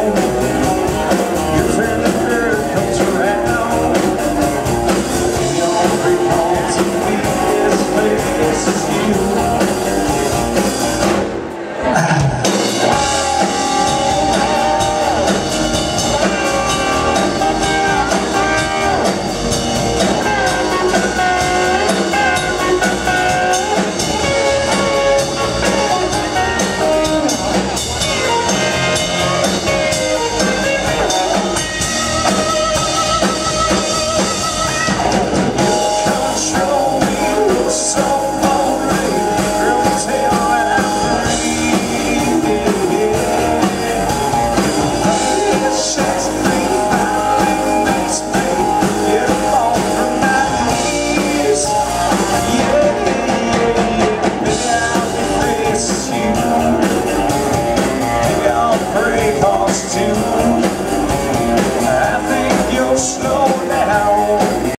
Cause when the bird comes around, the only call to me is face is you. I think you'll slow down.